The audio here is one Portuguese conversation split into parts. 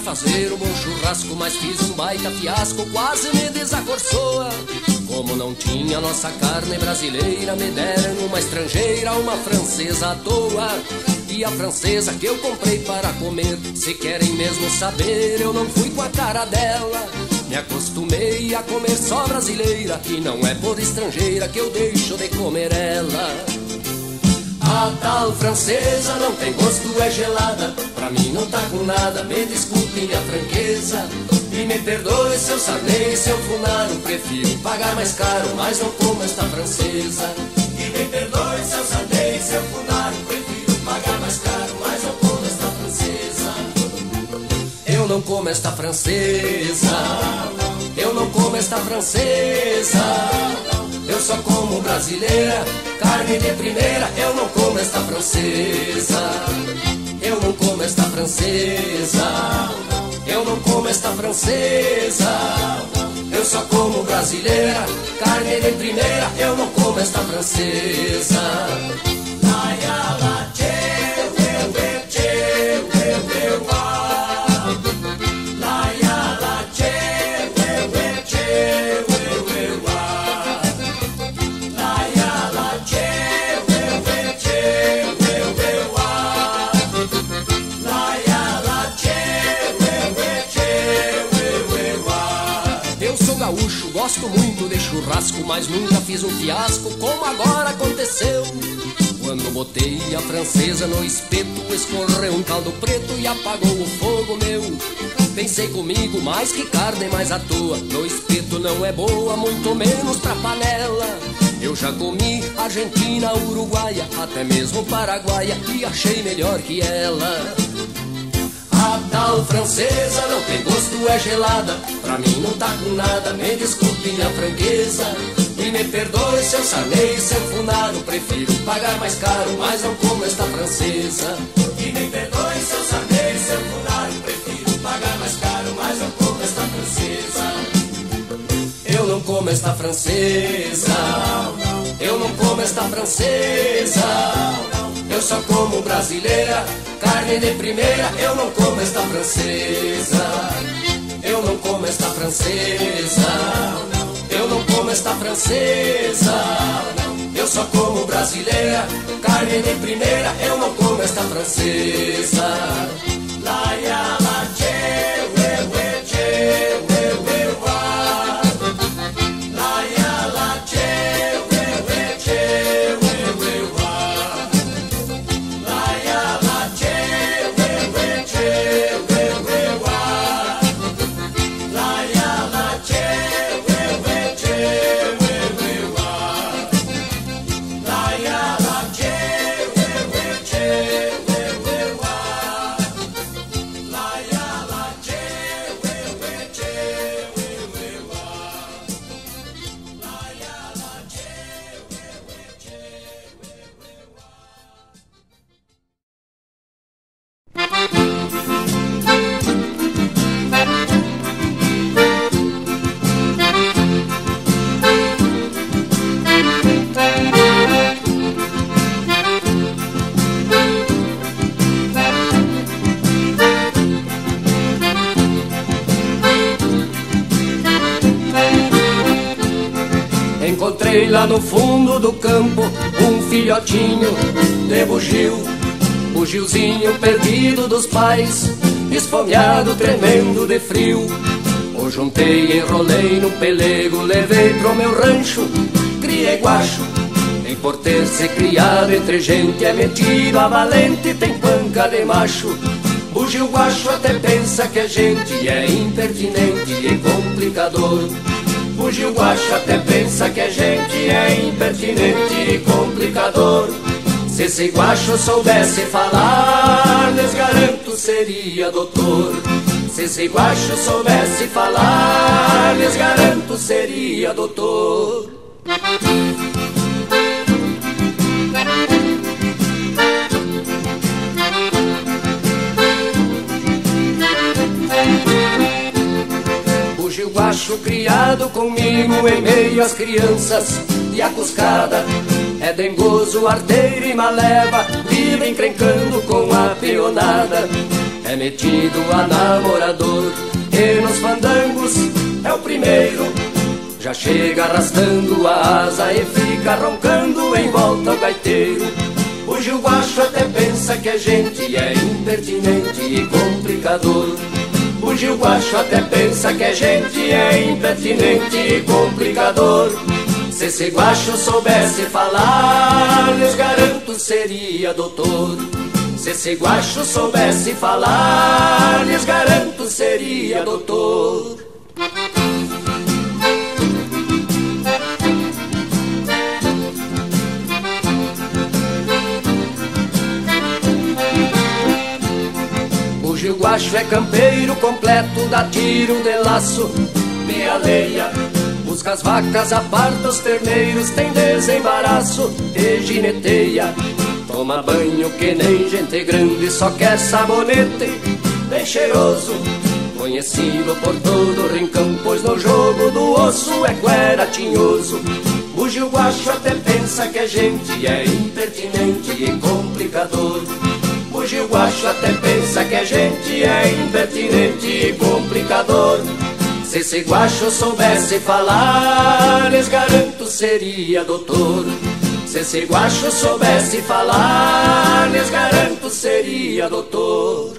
fazer um bom churrasco, mas fiz um baita fiasco, quase me desacorçoa. Como não tinha nossa carne brasileira, me deram uma estrangeira, uma francesa à toa. E a francesa que eu comprei para comer, se querem mesmo saber, eu não fui com a cara dela. Me acostumei a comer só brasileira, e não é por estrangeira que eu deixo de comer ela. A tal francesa não tem gosto, é gelada, pra mim não tá com nada, me desculpem a franqueza. E me perdoe se eu sarnei, se eu funaro, prefiro pagar mais caro, mas não como esta francesa. E me perdoe se eu sarnei, se eu funaro, prefiro pagar mais caro, mas não como esta francesa. Eu não como esta francesa, eu não como esta francesa. Eu só como brasileira, carne de primeira. Eu não como esta francesa, eu não como esta francesa, eu não como esta francesa. Eu só como brasileira, carne de primeira. Eu não como esta francesa. Laia, la, tchê, ué, tchê, ué, uá. Laia, la, tchê, ué, tchê, ué, uá. Laia, la, tchê, ué, tchê, ué, uá. Laia, la, tchê, ué, tchê, ué, uá. Eu sou gaúcho, gosto muito de churrasco, mas nunca fiz um fiasco como agora aconteceu. Quando botei a francesa no espeto, escorreu um caldo preto e apagou o fogo meu. Pensei comigo, mais que carne mais à toa, no espeto não é boa, muito menos pra panela. Eu já comi argentina, uruguaia, até mesmo paraguaia, e achei melhor que ela. A tal francesa não tem gosto, é gelada, pra mim não tá com nada, me desculpem a franqueza. E me perdoe se eu sarnei, se eu funaro, prefiro pagar mais caro, mas não como esta francesa. E me perdoe se eu sarnei, se eu funaro, prefiro pagar mais caro, mas não como esta francesa. Eu não como esta francesa, eu não como esta francesa. Eu só como brasileira, carne de primeira. Eu não como esta francesa, eu não como esta francesa, eu não como esta francesa. Eu só como brasileira, carne de primeira. Eu não como esta francesa. Laia, la, tchê, ué, tchê, ué, uá. Laia, la, tchê, ué, tchê, ué, uá. Laia, la, tchê, ué, tchê, ué, uá. Laia, la, tchê, ué, tchê, ué, uá. Laia, la, tchê, ué, tchê, ué, uá. Laia, la, tchê, ué, tchê, ué, uá. Laia, la, tchê, ué, tchê, ué, uá. Encontrei lá no fundo do campo um filhotinho de bugio, bugiozinho perdido dos pais, esfomeado, tremendo de frio. O juntei, enrolei no pelego, levei pro meu rancho, criei guacho. Em por ter se criado entre gente, é metido a valente, tem panca de macho. Bugio guacho até pensa que a gente é impertinente e complicador. Bugio guacho até pensa que a gente é impertinente e complicador. Se esse guacho soubesse falar, lhes garanto seria doutor. Se esse guacho soubesse falar, lhes garanto seria doutor. Bugio guacho criado comigo em meio às crianças e a cuscada. É dengoso, arteiro e maleva, vive encrencando com a peonada. é metido a namorador, e nos fandangos é o primeiro. Já chega arrastando a asa e fica roncando em volta ao gaiteiro. O Gil Guacho até pensa que a gente é impertinente e complicador. O Gil Guacho até pensa que a gente é impertinente e complicador. Se esse guacho soubesse falar, lhes garanto seria doutor. Se esse guacho soubesse falar, lhes garanto seria doutor. O Gil Guacho é campeiro completo, dá tiro de laço, meia-leia. Busca as vacas, aparta os terneiros, tem desembaraço e gineteia. Toma banho que nem gente grande, só quer sabonete bem cheiroso. Conhecido por todo o rincão, pois no jogo do osso é cuera tinhoso. O Gil Guacho até pensa que a gente é impertinente e complicador. O Gil Guacho até pensa que a gente é impertinente e complicador. Se esse guacho soubesse falar, lhes garanto seria doutor. Se esse guacho soubesse falar, lhes garanto seria doutor.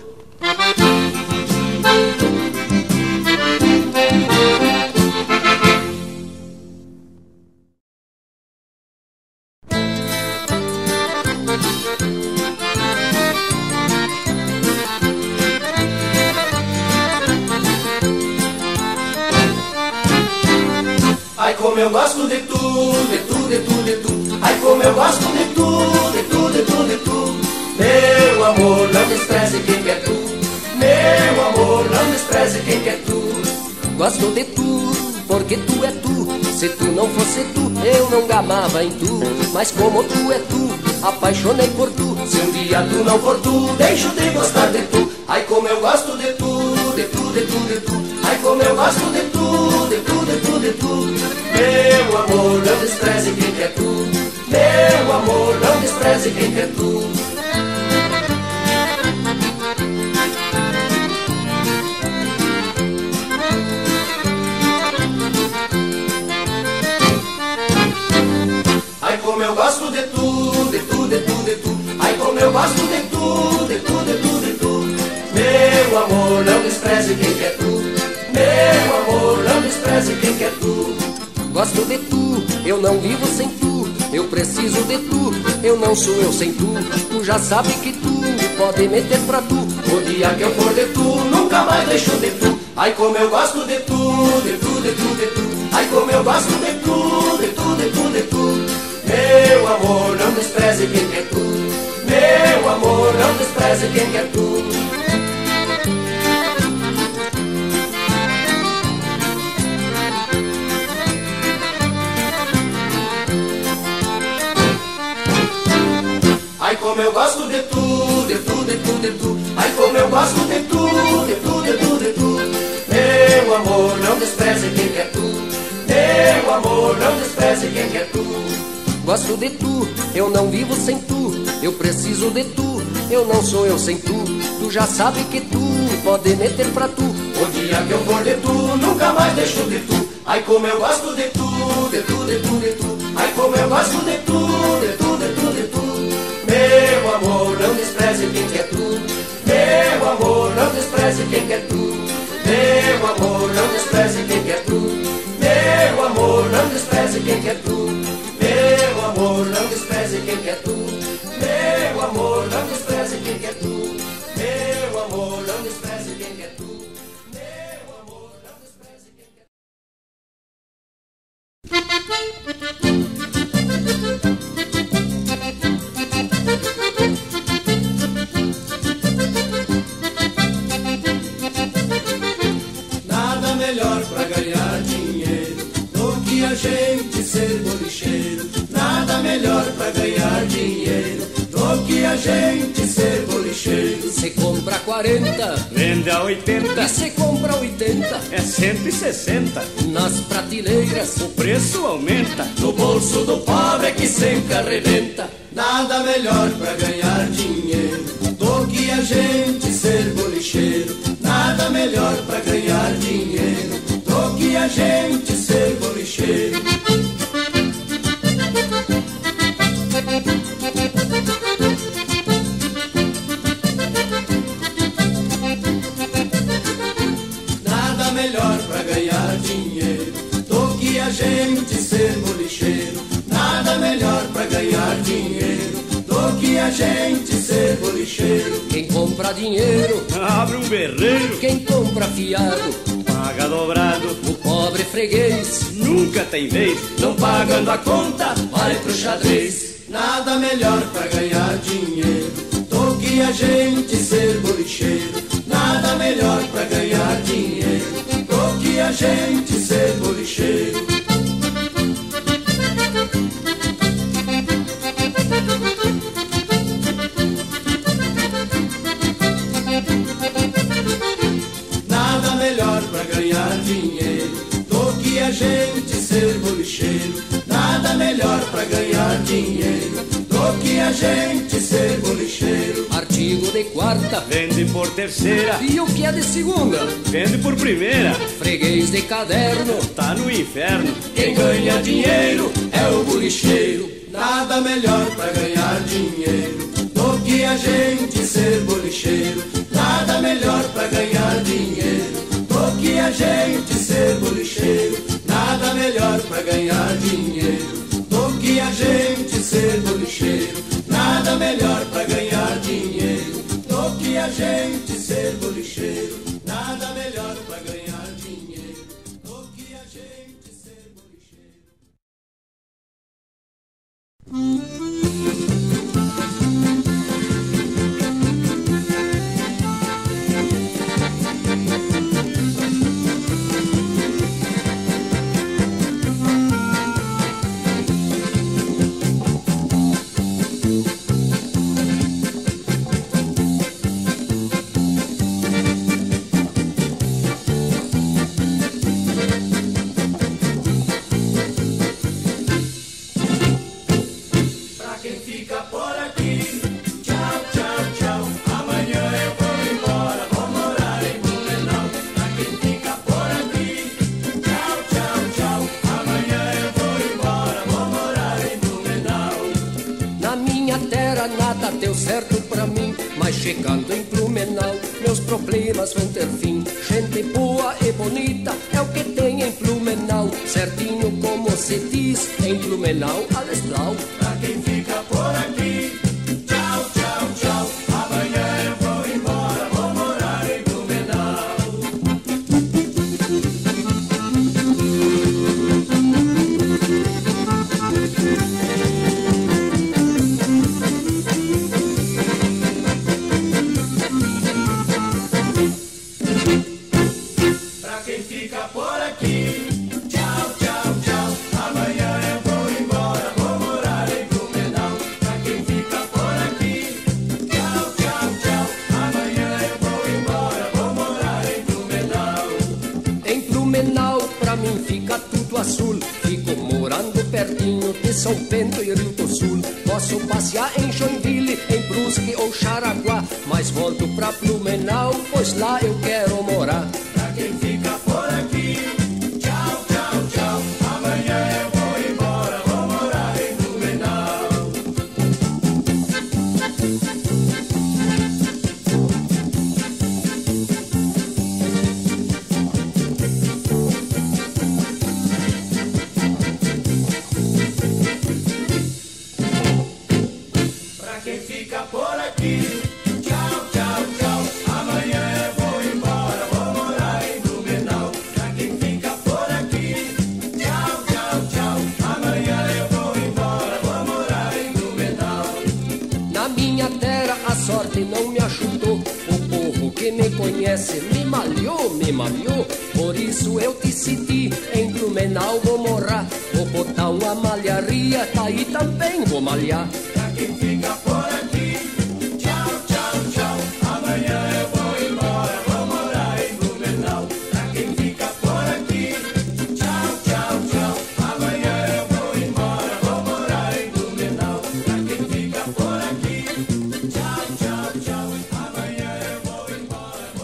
Ai como eu gosto de tu, de tu, de tu, de tu. Ai como eu gosto de tu, de tu, de tu, de tu. Meu amor, não despreze quem quer tu. Meu amor, não despreze quem quer tu. Gosto de tu, porque tu é tu. Se tu não fosse tu, eu não gamava em tu. Mas como tu é tu, apaixonei por tu. Se um dia tu não for tu, deixo de gostar de tu. Ai como eu gosto de tu, de tu, de tu, de tu. Ai como eu gosto de tu, de tu, de tu, de tu. Meu amor, não despreze quem quer tu. Meu amor, não despreze quem quer tu. Ai como eu gosto de tu, de tu, de tu, de tu. Ai como eu gosto de tu, de tu, de tu, de tu. Meu amor, não despreze quem quer tu. Meu amor, não despreze quem quer tu. Gosto de tu, eu não vivo sem tu. Eu preciso de tu, eu não sou eu sem tu. Tu já sabe que tu pode meter pra tu. O dia que eu for de tu, nunca mais deixo de tu. Ai como eu gosto de tu, de tu, de tu, de tu. Ai como eu gosto de tu, de tu, de tu, de tu. Meu amor, não despreze quem quer tu. Meu amor, não despreze quem quer tu. Ai como eu gosto de tu, de tu, de tu, de tu. Ai como eu gosto de tu, de tu, de tu, de tu. Meu amor, não despreze quem quer tu. Meu amor, não despreze quem quer tu. Gosto de tu, eu não vivo sem tu. Eu preciso de tu, eu não sou eu sem tu. Tu já sabe que tu pode meter pra tu. O dia que eu for de tu, nunca mais deixo de tu. Ai como eu gosto de tu, de tu, de tu, de tu. Ai como eu gosto de tu, de tu, de tu, de tu. Meu amor, não despreze quem quer tu. Meu amor, não despreze quem quer tu. Meu amor, não despreze quem quer tu. Meu amor, não despreze quem quer tu. Meu amor, não despreze quem quer tu. Meu amor, não despreze quem quer tu. Meu amor, não despreze quem quer tu. Meu amor, não despreze quem quer tu. Nada melhor pra ganhar dinheiro do que a gente ser bolicheiro. Nada melhor pra ganhar dinheiro do que a gente ser bolicheiro. Se compra 40, vende a 80. E se compra 80, é 160. Nas prateleiras o preço aumenta. no bolso do pobre é que sempre arrebenta. Nada melhor pra ganhar dinheiro do que a gente ser bolicheiro. bolicheiro, nada melhor pra ganhar dinheiro do que a gente ser bolicheiro. Nada melhor pra ganhar dinheiro do que a gente ser bolicheiro, nada melhor pra ganhar dinheiro do que a gente ser bolicheiro. Quem compra dinheiro Abre um berreiro, quem compra fiado, paga dobrado, o pobre freguês nunca tem vez. Não pagando a conta, vai pro xadrez. Nada melhor pra ganhar dinheiro do que a gente ser bolicheiro, nada melhor pra ganhar dinheiro do que a gente ser bolicheiro. Nada melhor pra ganhar dinheiro do que a gente ser bolicheiro, nada melhor pra ganhar dinheiro do que a gente ser bolicheiro. artigo de quarta Vende por terceira, e o que é de segunda, vende por primeira, freguês de caderno. tá no inferno. Quem ganha dinheiro é o bolicheiro, nada melhor pra ganhar dinheiro do que a gente ser bolicheiro, nada melhor pra ganhar dinheiro do que a gente ser bolicheiro, nada melhor pra ganhar dinheiro do que a gente ser bolicheiro, nada melhor pra ganhar dinheiro do que a gente ser bolicheiro, nada melhor pra ganhar dinheiro do que a gente ser bolicheiro. Pra quem fica por aqui, tchau, tchau, tchau. Amanhã eu vou embora, vou morar em Blumenau. Pra quem fica por aqui, tchau, tchau, tchau. Amanhã eu vou embora, vou morar em Blumenau. Na minha terra nada deu certo pra mim, mas chegando em Blumenau meus problemas vão ter fim. Gente boa e bonita é o que tem em Blumenau, certinho como se diz em Blumenau, alles blau. Pra quem fica por aqui, tchau, tchau, tchau. Amanhã eu vou embora, vou morar em Blumenau. Pra quem fica por aqui, tchau, tchau, tchau. Amanhã eu vou embora, vou morar em Blumenau. Pra quem fica por aqui, tchau, tchau, tchau. Amanhã eu vou embora, vou morar em Blumenau. Em Blumenau pra mim fica tudo azul, fico morando pertinho de São Bento e Rio do Sul. Posso passear em Joinville, em Brusque ou Xaraguá, mas volto pra Blumenau, pois lá eu quero morar. Pra quem fica por aqui, tchau, tchau, tchau. Amanhã eu vou embora, vou morar em Blumenau. Pra quem fica por aqui, tchau, tchau, tchau. Amanhã eu vou embora, vou morar em Blumenau. Pra quem fica por aqui, tchau, tchau, tchau. Amanhã eu vou embora, vou morar em Blumenau. Na minha terra a sorte não me ajudou, o povo que me conhece me malhou, por isso eu decidi em Blumenau vou morar. Vou botar uma malharia, daí também vou malhar. Pra quem fica por aqui, tchau, tchau, tchau. Amanhã eu vou embora, vou morar em Blumenau. Pra quem fica por aqui, tchau, tchau, tchau. Amanhã eu vou embora, vou morar em Blumenau. Pra quem fica por aqui, tchau, tchau, tchau. Amanhã eu vou embora,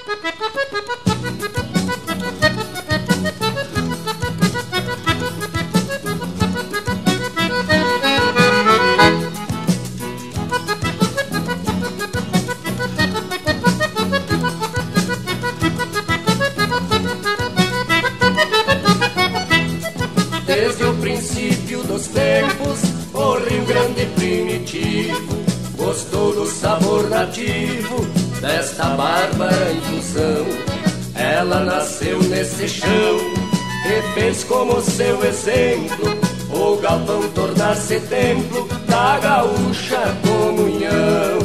Desde o princípio dos tempos, o Rio Grande primitivo gostou do sabor nativo desta bárbara infusão. Ela nasceu nesse chão e fez como seu exemplo o galpão tornar-se templo da gaúcha comunhão.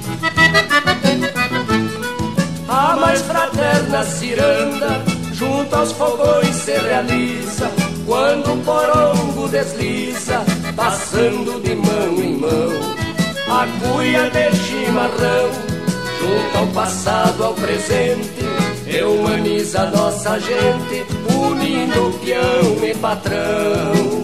A mais fraterna ciranda junto aos fogões se realiza quando o porongo desliza, passando de mão em mão. A cuia de chimarrão, junto ao passado, ao presente, e humaniza a nossa gente, unindo peão e patrão.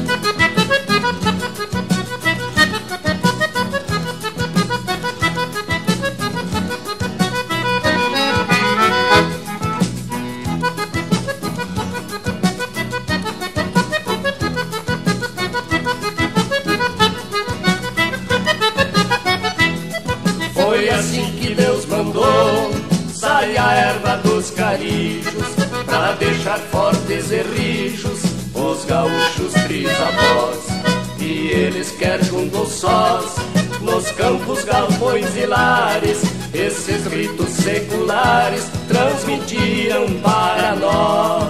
Foi assim que Deus mandou sair a erva dos carijos, pra deixar fortes e rijos os gaúchos trisavós. E eles quer juntos sós, nos campos, galpões e lares, esses ritos seculares transmitiram para nós.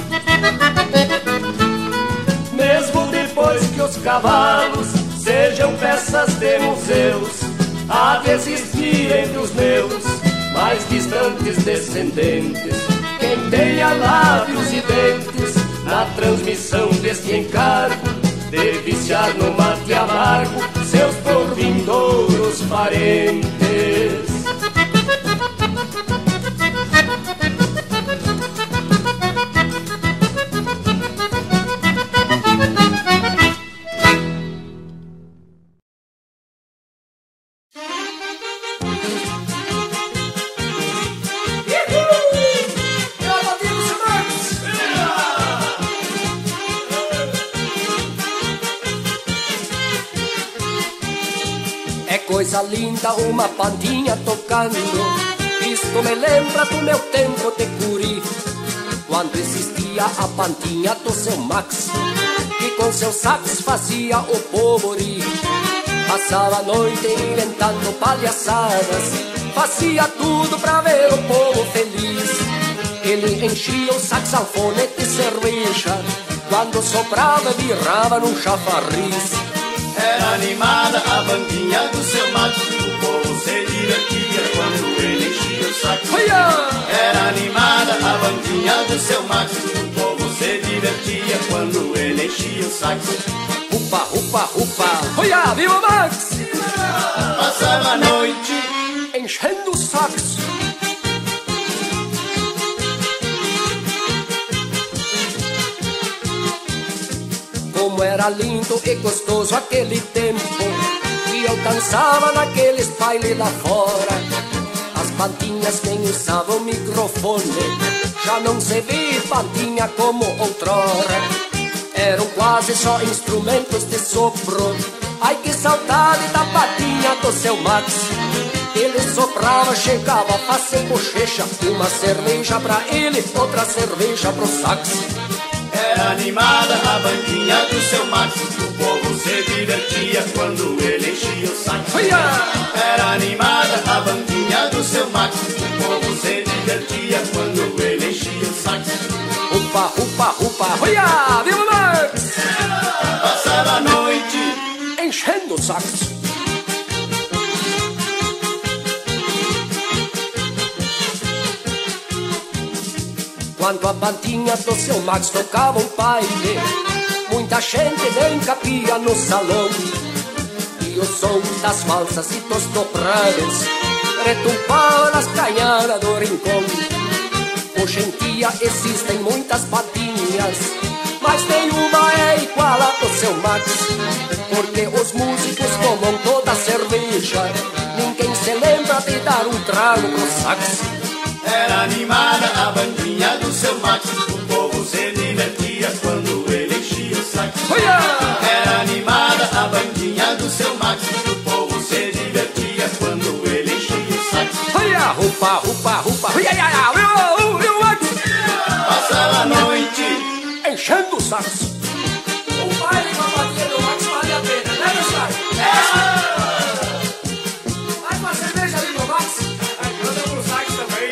Mesmo depois que os cavalos sejam peças de museus, há de existir entre os meus mais distantes descendentes quem tenha lábios e dentes na transmissão deste encargo de viciar no mate amargo seus porvindouros parentes. Coisa linda, uma pandinha tocando. Isto me lembra do meu tempo de curi, quando existia a pandinha do seu Max, que com seu sax fazia o povo rir. Passava a noite inventando palhaçadas, fazia tudo pra ver o povo feliz. Ele enchia o saxofone de cerveja, quando soprava virava num chafariz. Era animada a bandinha do seu mato, o povo se divertia quando ele enchia o saco. Era animada a bandinha do seu mato, o povo se divertia quando ele enchia o saco. Upa, upa, upa, olha, viva Max! Passava a noite enchendo o sax. Como era lindo e gostoso aquele tempo que eu dançava naqueles bailes lá fora. As bandinhas nem usavam microfone, já não se vê bandinha como outrora. Eram quase só instrumentos de sopro. Ai, que saudade da bandinha do seu Max. Ele soprava, chegava a fazer bochecha, uma cerveja pra ele, outra cerveja pro sax. Era animada a bandinha do seu Max, o povo se divertia quando ele enchia o saco. Era animada a bandinha do seu Max, o povo se divertia quando ele enchia o saco. Upa, upa, upa, olha, viva Max! Passava a noite enchendo o sax. Quando a bandinha do seu Max tocava um baile, muita gente nem cabia no salão. E o som das valsas e dos dobrados retumbava nas canhadas do rincão. Hoje em dia existem muitas bandinhas, mas nenhuma é igual a do seu Max. Porque os músicos tomam toda a cerveja, ninguém se lembra de dar um trago pro sax. Era animada a bandinha do seu Max, o povo se divertia quando ele enchia o saco. Era animada a bandinha do seu Max, o povo se divertia quando ele enchia o saco. Rupa, rupa, rupa, Passava a noite enchendo o saco. O baile com a bateria do Max vale a pena, né, meu saco? Vai uma cerveja ali no Max. Manda pro sax também.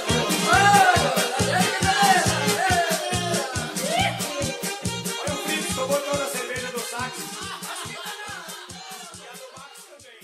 Olha o Fritz, tomou toda a cerveja do sax. E a do Max também.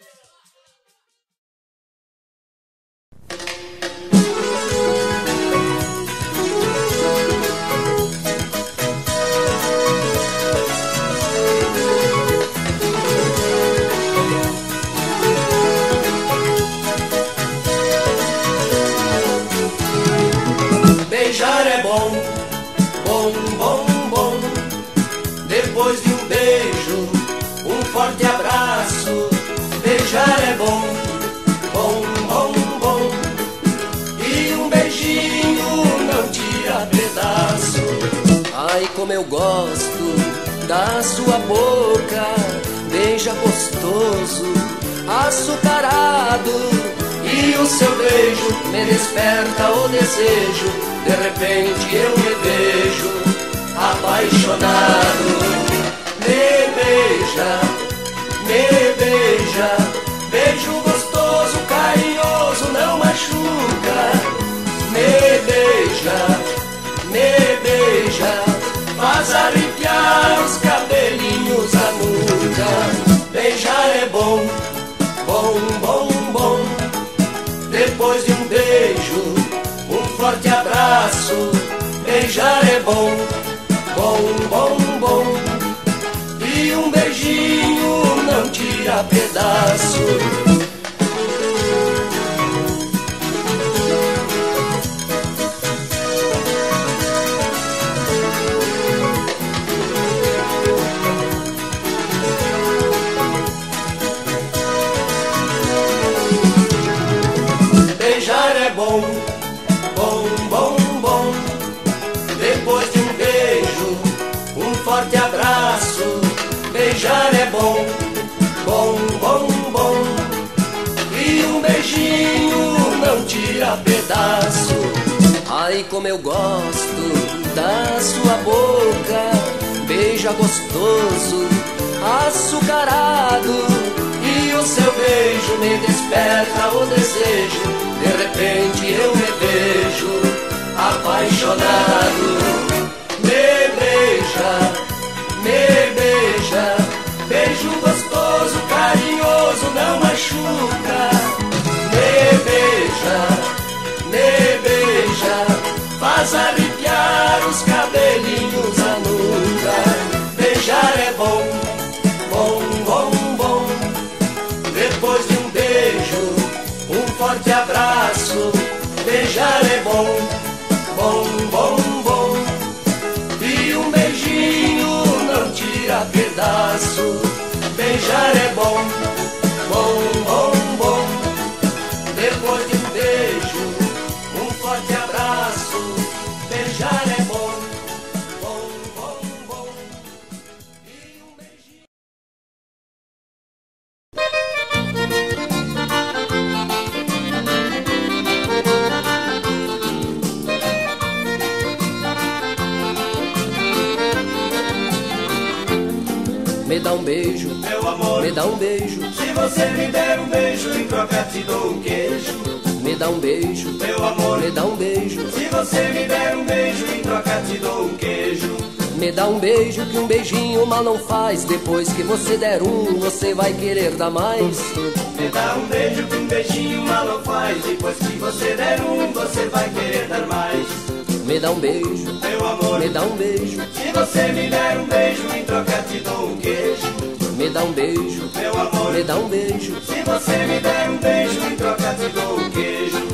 Beijar é bom, bom, bom, bom. Depois de um beijo, um forte abraço. Beijar é bom, bom, bom, bom. E um beijinho não tira pedaço. Ai, como eu gosto da sua boca, beija gostoso, açucarado. E o seu beijo me desperta o desejo. De repente eu me vejo apaixonado. Me beija, beijo gostoso, carinhoso, não machuca. Me beija, faz arrepiar os cabelinhos à nuca. Beijar é bom, bom, bom, bom. Depois de um beijo, um forte abraço. Beijar é bom, bom, bom, bom. E um beijinho não tira pedaço. Beijar é bom, bom, bom, bom. Depois de um beijo, um forte abraço. Beijar é bom, bom, bom, bom. E um beijinho não tira pedaço. Ai, como eu gosto da sua boca, beija gostoso, açucarado. E o seu beijo me desperta o desejo. De repente eu me vejo apaixonado. Me beija, beijo gostoso, carinhoso, não machuca. Me beija, faz arrepiar os cabelinhos à nuca. Beijar é bom, bom, bom, bom. Depois de um beijo, um forte abraço. Beijar é bom, bom, bom, bom. E um beijinho não tira pedaço. Beijar é bom, bom, bom, bom. Depois de um beijo, um forte abraço. Beijar é bom, bom, bom, bom. E um beijinho. Me dá um beijo, Meu amor, me dá um beijo, se você me der um beijo, em troca te dou um queijo. me dá um beijo, Meu amor, me dá um beijo, se você me der um beijo, em troca te dou um queijo. me dá um beijo que um beijinho mal não faz. Depois que você der um, você vai querer dar mais. Me dá um beijo que um beijinho mal não faz. Depois que você der um, você vai querer dar mais. Me dá um beijo, Meu amor, me dá um beijo, se você me der um beijo, em troca te dou um queijo. me dá um beijo, Meu amor, me dá um beijo, se você me der um beijo, em troca te dou um queijo.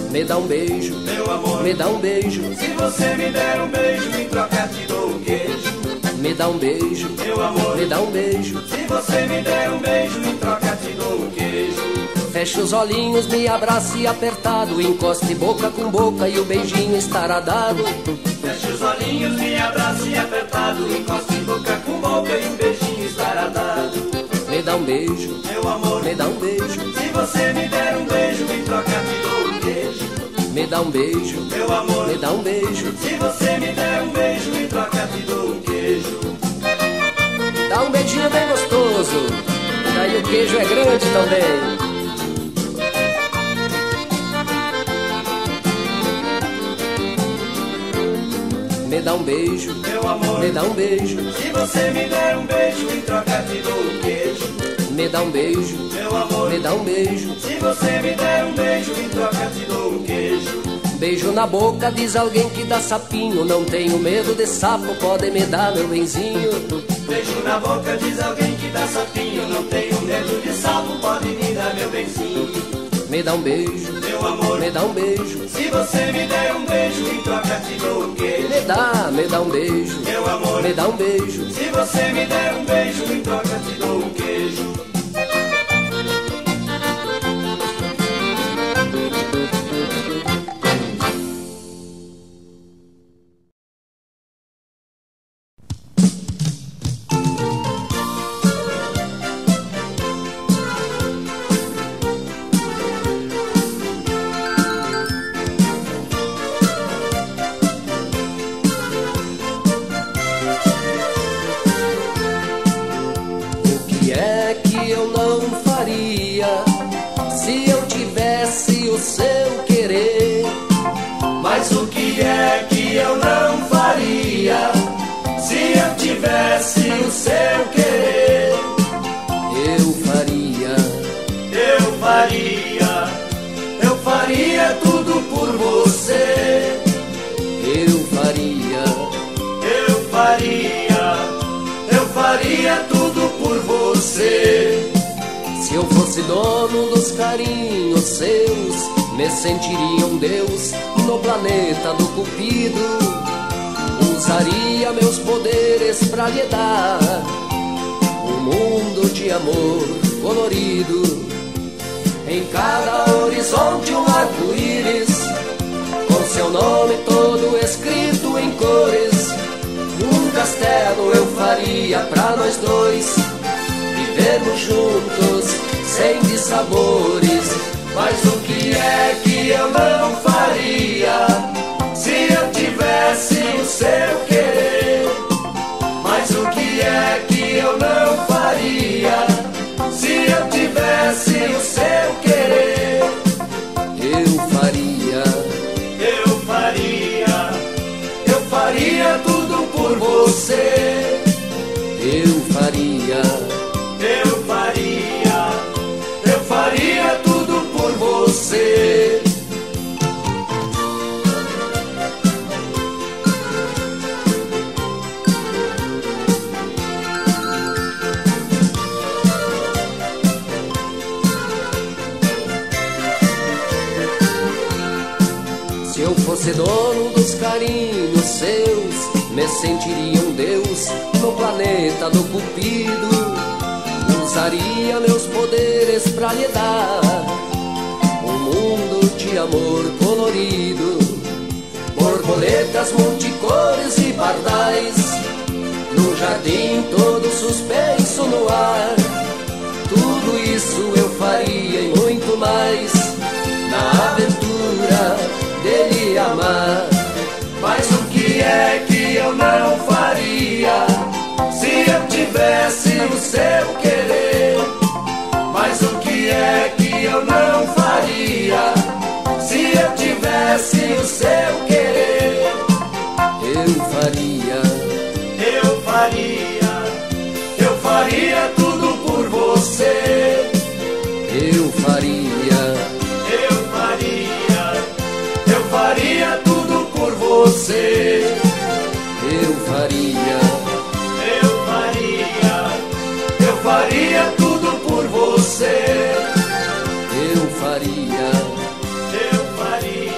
me dá um beijo, meu amor, me dá um beijo. Se você me der um beijo, em troca te dou um queijo. Me dá um beijo, meu amor, me dá um beijo. Se você me der um beijo, em troca te dou um queijo. Feche os olhinhos, me abrace apertado, encoste boca com boca e o beijinho estará dado. Feche os olhinhos, me abrace apertado, encoste boca com boca e o beijinho estará dado. Me dá um beijo, meu amor, me dá um beijo. Se você me der um beijo, em troca te dou um queijo. Me dá um beijo, meu amor, me dá um beijo. Se você me der um beijo, em troca te dou um queijo. Dá um beijinho bem gostoso, daí o queijo é grande também. Me dá um beijo, meu amor, me dá um beijo. Se você me der um beijo, em troca te dou um queijo. Me dá um beijo, meu amor, me dá um beijo. Se você me der um beijo, em troca te dou um queijo. Beijo na boca, diz alguém que dá sapinho. Não tenho medo de sapo, pode me dar, meu benzinho. Beijo na boca, diz alguém que dá sapinho. Não tenho medo de sapo, pode me dar, meu benzinho. Me dá um beijo, meu amor, me dá um beijo. Se você me der um beijo, em troca te dou um queijo. Me dá um beijo, meu amor, me dá um beijo. Se você me der um beijo, em troca te dou um queijo. Se eu fosse dono dos carinhos seus, me sentiria um deus no planeta do Cupido. Usaria meus poderes pra lhe dar um mundo de amor colorido. Em cada horizonte um arco-íris, com seu nome todo escrito em cores. Um castelo eu faria pra nós dois, vivermos juntos, sem dissabores. Mas o que é que eu não faria se eu tivesse o seu querer? Mas o que é que eu não faria se eu tivesse o seu querer? Eu faria, eu faria, eu faria tudo por você. Eu faria, eu faria, eu faria tudo por você. Se eu fosse dono dos carinhos seus, me sentiria um deus no planeta do Cupido. Usaria meus poderes pra lhe dar um mundo de amor colorido. Borboletas multicores e pardais, no jardim todo suspenso no ar. Tudo isso eu faria e muito mais, na aventura dele amar. Mas o que é que eu não faria se eu tivesse o seu querer? Mas o que é que eu não faria se eu tivesse o seu querer? Eu faria, eu faria, eu faria tudo por você. Eu faria, eu faria, eu faria tudo por você. Eu faria, eu faria, eu faria tudo por você. Eu faria, eu faria.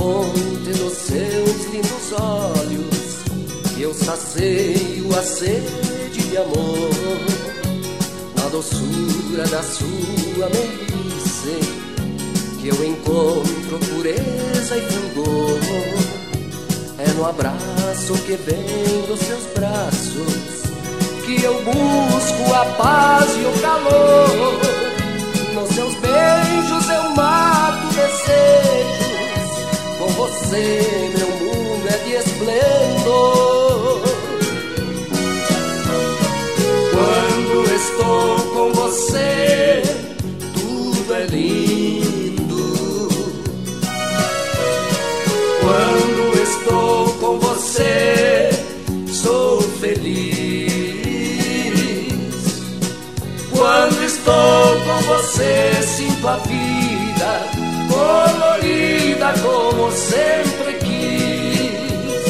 fonte nos seus lindos olhos que eu sacio a sede de amor. Na doçura da sua meiguice que eu encontro pureza e fulgor. É no abraço que vem dos seus braços que eu busco a paz e o calor. Nos seus beijos eu mato desejos, com você meu mundo é de esplendor. Quando estou com você, tudo é lindo. Quando estou com você, sou feliz. Quando estou com você, sinto a vida colorida como sempre quis.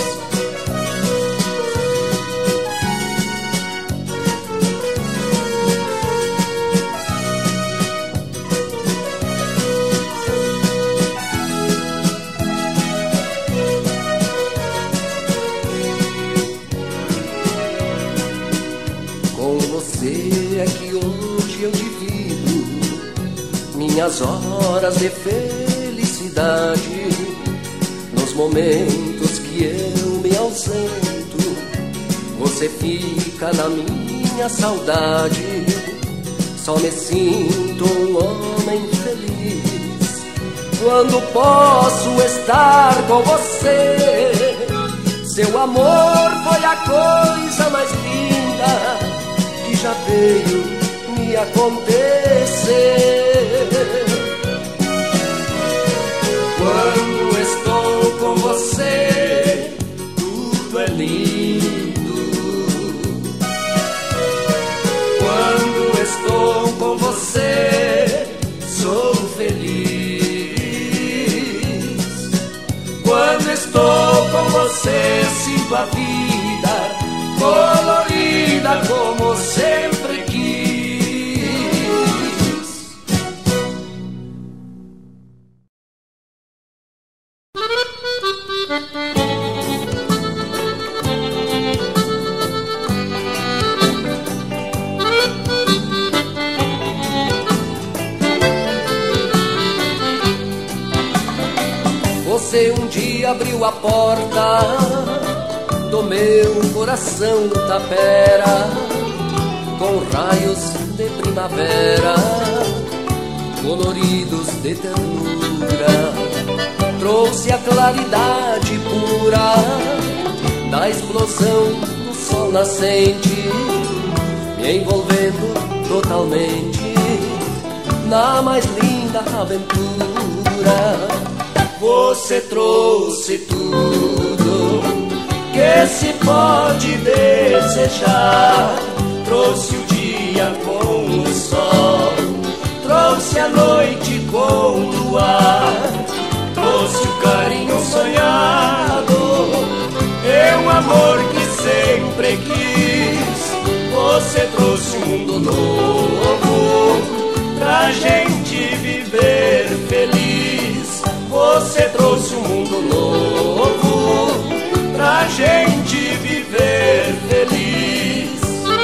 Com você é que hoje eu divido minhas horas de felicidade. Nos momentos que eu me ausento, você fica na minha saudade. Só me sinto um homem feliz quando posso estar com você. Seu amor foi a coisa mais linda que já veio me acontecer. Quando estou com você, tudo é lindo. Quando estou com você, sou feliz. Quando estou com você, sinto a vida colorida como sempre quis. Você um dia abriu a porta do meu coração tapera, com raios de primavera, coloridos de ternura. Trouxe a claridade pura da explosão do sol nascente, me envolvendo totalmente na mais linda aventura. Você trouxe tudo que se pode desejar. Trouxe o dia com o sol, trouxe a noite com o luar, trouxe o carinho sonhado, é um amor que sempre quis. Você trouxe um mundo novo pra gente viver feliz. Você trouxe um mundo novo pra gente viver feliz.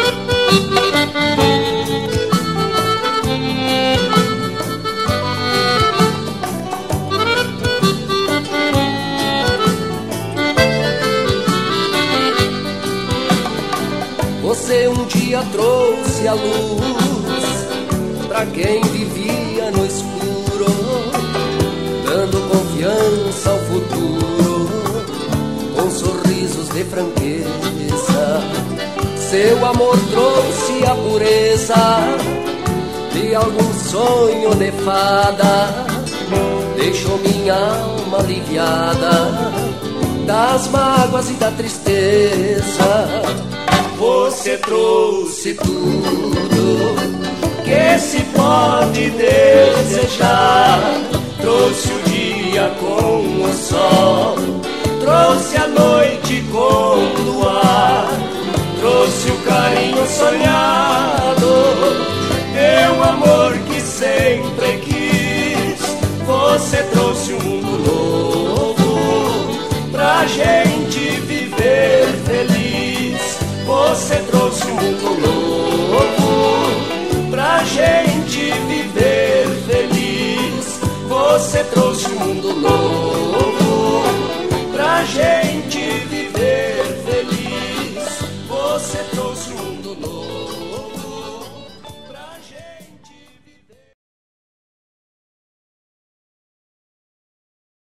Você um dia trouxe a luz pra quem vivia no escuro, dando confiança ao futuro, com sorrisos de franqueza. Seu amor trouxe a pureza de algum sonho de fada, deixou minha alma aliviada das mágoas e da tristeza. Você trouxe tudo que se pode desejar. Trouxe o dia com o sol, trouxe a noite com o luar, trouxe o carinho sonhado, é um amor que sempre quis. Você trouxe um mundo novo Você trouxe um mundo novo pra gente viver feliz. Você trouxe um mundo novo pra gente viver feliz. Você trouxe um mundo novo.